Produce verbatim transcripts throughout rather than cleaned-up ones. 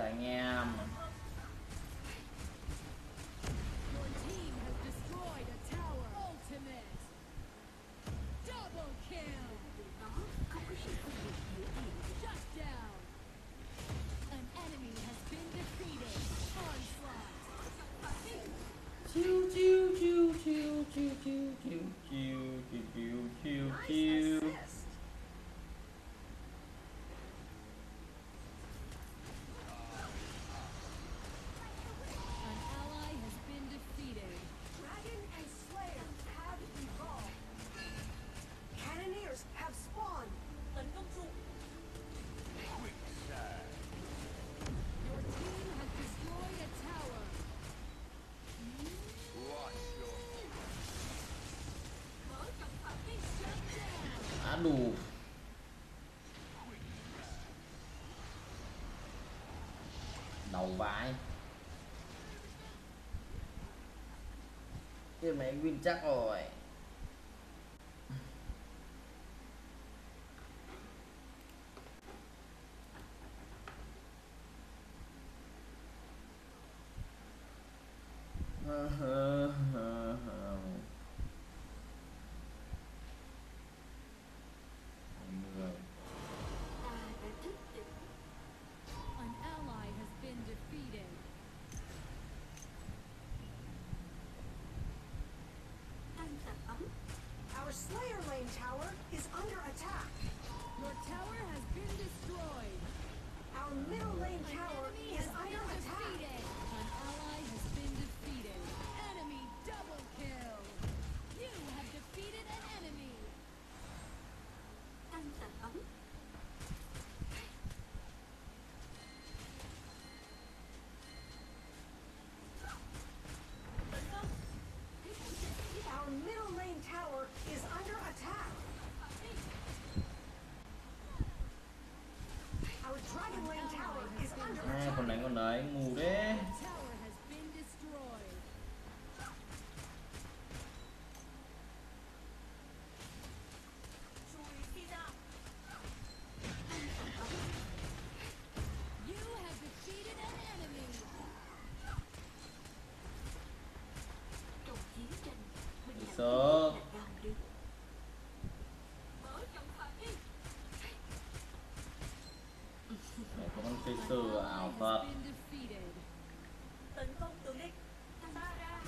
anh em. Chiu chiu chiu chiu chiu chiu chiu chiu chiu chiu chiu. Á đủ. Đầu vãi. Cái máy win chắc rồi. Our Slayer lane tower is under attack. Your tower has been destroyed. Our middle lane tower is under attack. An ally has been defeated. Enemy double kill. You have defeated an enemy. Tăng sản ấm. Our middle lane tower is under attack. Our dragon lane tower is under À, attack. còn đánh con đấy ngu đấy. Tower has been destroyed. You have defeated an enemy. Trong chiến tranh, mình làm Sợ. gì là làm được. Để có con cây sư ảo thật. Been defeated. Tấn công tường địch. Ta ra.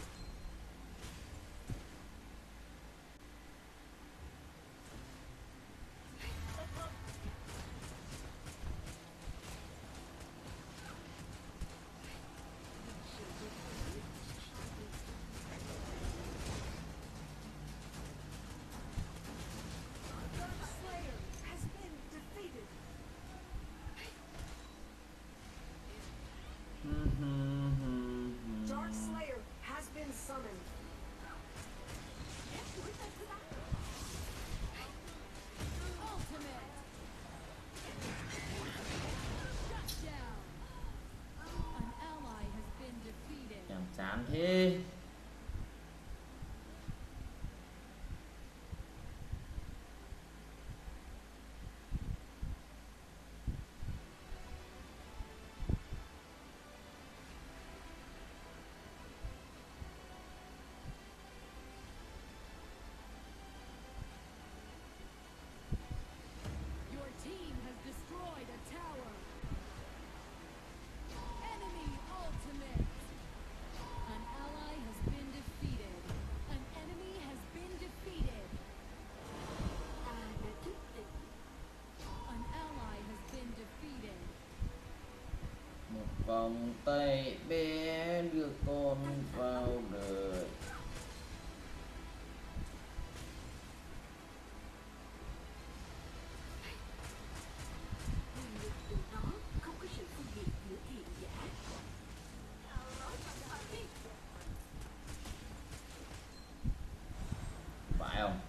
Dark Slayer has been defeated. Dark Slayer has been summoned. Ultimate. Shut down. An ally has been defeated. Chẳng chán thế. Your team has destroyed a tower. Enemy ultimate. An ally has been defeated. An enemy has been defeated. Ta đã thức tỉnh. An ally has been defeated. Một vòng tay bé đưa con vào đời. Quyền lực từ đó không có sự phân biệt giữa thiện giả. Phải không?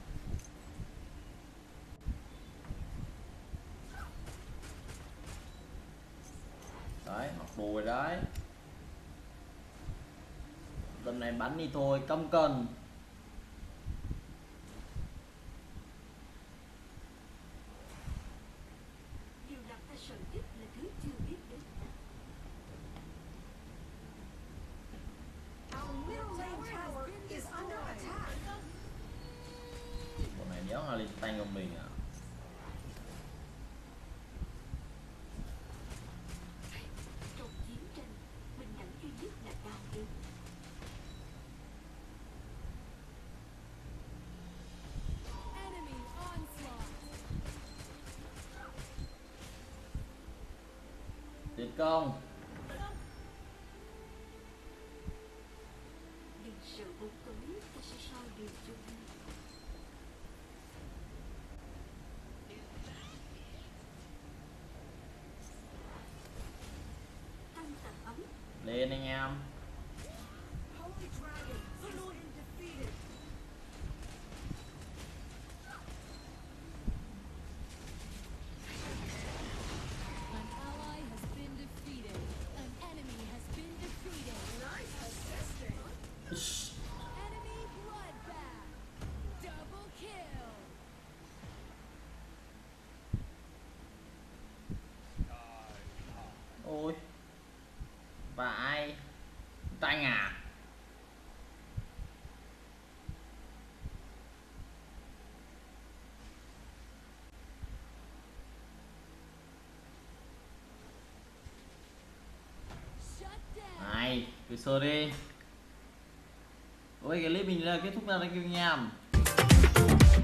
Đấy, mặc đồ rồi đấy. Lần này bắn đi thôi, căm cần. Điều làm ta sợ nhất là thứ chưa biết đến. Tay của mình à? Trong chiến tranh, bình đẳng duy nhất là đau đớn. Enemy onslaught. Tiến công. Đừng sợ bóng tối, ta sẽ soi đường cho ngươi. Tăng tầm ấm. Lên anh em. Holy Dragon has been defeated. An ally has been defeated. An enemy has been defeated. Nice assisting. Ish. Enemy bloodbath. Double kill. Ôi. Vãi. Tanh à? Shut down. Này, cứ sơ đi. Ôi cái clip mình là kết thúc ra đây kêu anh em.